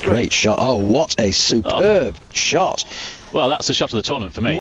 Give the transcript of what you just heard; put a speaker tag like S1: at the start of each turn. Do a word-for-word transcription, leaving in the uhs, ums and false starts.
S1: Great shot. Oh, what a superb oh. shot.
S2: Well, that's the shot of the tournament for me.